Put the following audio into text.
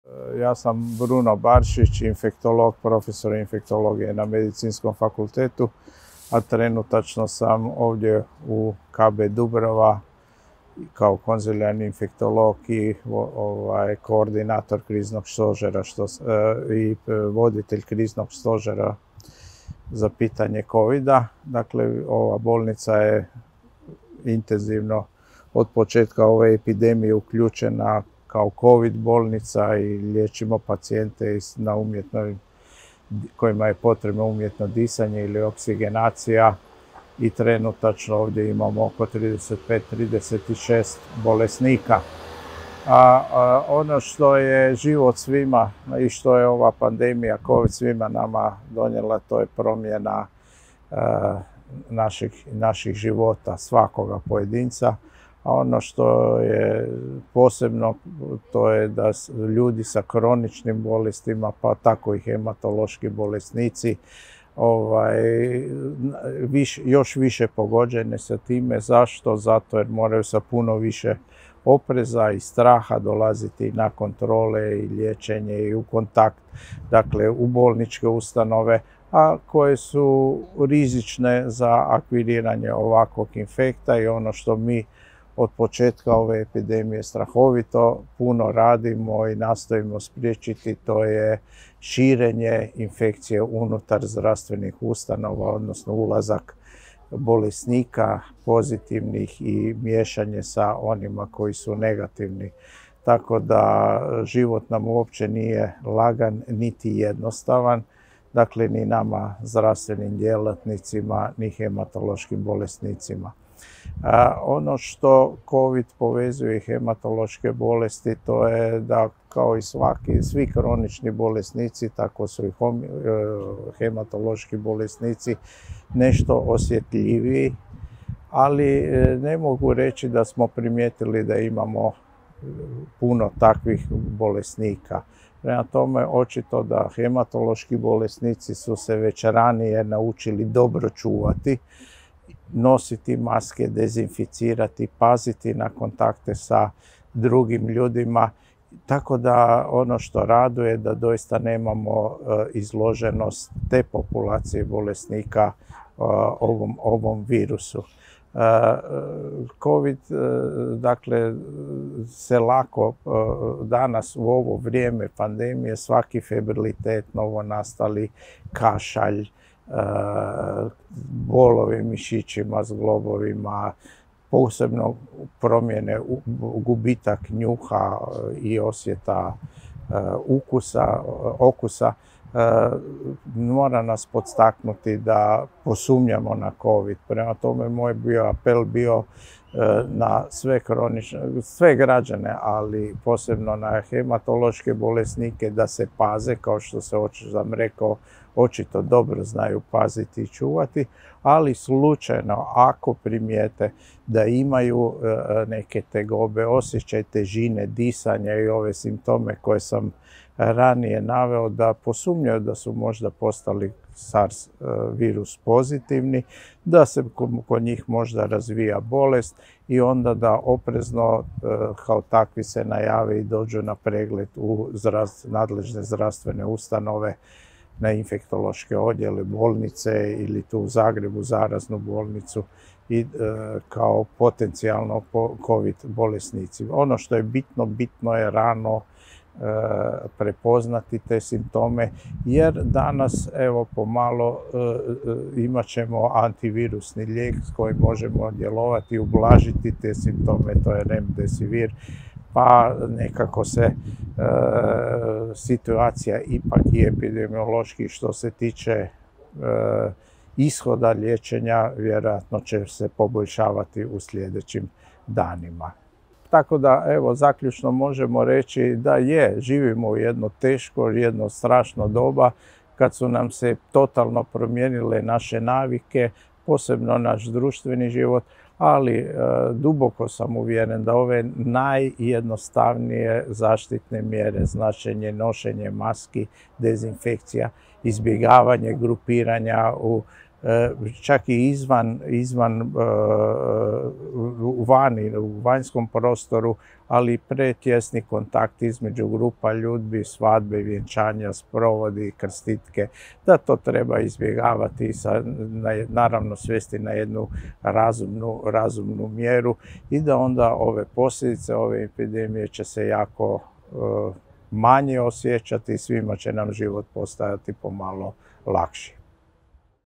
Ja sam Bruno Baršić, infektolog, profesor infektologije na Medicinskom fakultetu, a trenutačno sam ovdje u KB Dubrava kao konzilijarni infektolog i koordinator kriznog stožera i voditelj kriznog stožera za pitanje COVID-a. Dakle, ova bolnica je intenzivno od početka ove epidemije uključena kao COVID bolnica i liječimo pacijente kojima je potrebno umjetno disanje ili oksigenacija i trenutačno ovdje imamo oko 35-36 bolesnika. Ono što je život svima i što je ova pandemija COVID svima nama donijela, to je promjena naših života, svakoga pojedinca. A ono što je posebno, to je da ljudi sa kroničnim bolestima, pa tako i hematološki bolesnici, još više pogođene sa time. Zašto? Zato jer moraju sa puno više opreza i straha dolaziti na kontrole i liječenje i u kontakt, dakle u bolničke ustanove, a koje su rizične za akviriranje ovakvog infekta. I ono što mi od početka ove epidemije strahovito puno radimo i nastojimo spriječiti, to je širenje infekcije unutar zdravstvenih ustanova, odnosno ulazak bolesnika pozitivnih i miješanje sa onima koji su negativni. Tako da život nam uopće nije lagan niti jednostavan, dakle ni nama zdravstvenim djelatnicima, ni hematološkim bolesnicima. Ono što COVID povezuje hematološke bolesti, to je da kao i svi kronični bolesnici, tako su i hematološki bolesnici nešto osjetljiviji, ali ne mogu reći da smo primijetili da imamo puno takvih bolesnika. Prema tome, očito da hematološki bolesnici su se već ranije naučili dobro čuvati, nositi maske, dezinficirati, paziti na kontakte sa drugim ljudima. Tako da ono što raduje da doista nemamo izloženost te populacije bolesnika ovom virusu. COVID, dakle, se lako danas u ovo vrijeme pandemije, svaki febrilitet, novonastali kašalj, bolove mišićima, zglobovima, posebno promjene, gubitak njuha i osjeta okusa, mora nas podstaknuti da posumnjamo na COVID. Prema tome, moj apel bio na sve građane, ali posebno na hematološke bolesnike da se paze, kao što sam rekao, očito dobro znaju paziti i čuvati, ali slučajno ako primijete da imaju neke tegobe, osjećaj težine, disanja i ove simptome koje sam ranije naveo, da posumnjaju da su možda postali SARS virus pozitivni, da se kod njih možda razvija bolest i onda da oprezno kao takvi se najave i dođu na pregled u nadležne zdravstvene ustanove, na infektološke odjele, bolnice ili tu u Zagrebu zaraznu bolnicu i kao potencijalno COVID bolesnici. Ono što je bitno je rano prepoznati te simptome, jer danas evo pomalo imat ćemo antivirusni lijek s kojim možemo djelovati i ublažiti te simptome, to je Remdesivir, pa nekako se situacija ipak i epidemiološki što se tiče ishoda liječenja vjerojatno će se poboljšavati u sljedećim danima. Tako da, evo, zaključno možemo reći da živimo u jedno teško, jedno strašno doba kad su nam se totalno promijenile naše navike, posebno naš društveni život, ali duboko sam uvjeren da ove najjednostavnije zaštitne mjere, značenje, nošenje maski, dezinfekcija, izbjegavanje grupiranja u čak i vani, u vanjskom prostoru, ali i pretjesni kontakt između grupa ljudi, svadbe, vjenčanja, sprovodi, krstitke, da to treba izbjegavati i naravno svesti na jednu razumnu mjeru i da onda ove posljedice ove epidemije će se jako manje osjećati i svima će nam život postajati pomalo lakši.